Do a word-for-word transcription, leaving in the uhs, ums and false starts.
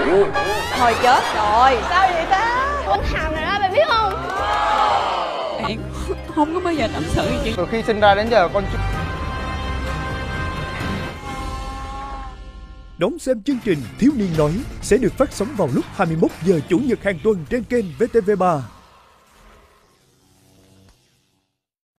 Thôi chết rồi. Sao vậy ta? Quấn hàm này đó, mày biết không? Bạn không có bao giờ tâm sự gì. Từ khi sinh ra đến giờ con chưa... Đón xem chương trình Thiếu niên nói sẽ được phát sóng vào lúc hai mươi mốt giờ chủ nhật hàng tuần trên kênh vê tê vê ba.